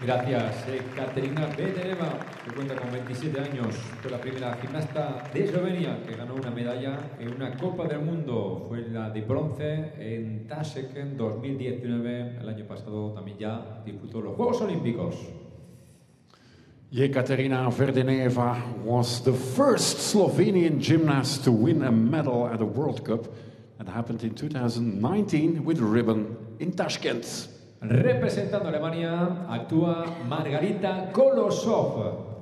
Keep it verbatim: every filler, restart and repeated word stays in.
Gracias, Ekaterina Vedeneeva, que cuenta con veintisiete años, fue la primera gimnasta de Eslovenia que ganó una medalla en una Copa del Mundo. Fue la de bronce en Tashkent en dos mil diecinueve. El año pasado también ya disputó los Juegos Olímpicos. Ekaterina Vedeneeva was the first Slovenian gymnast to win a medal at a World Cup. That happened in two thousand nineteen with ribbon in Tashkent. Representando a Alemania actúa Margarita Kolosov.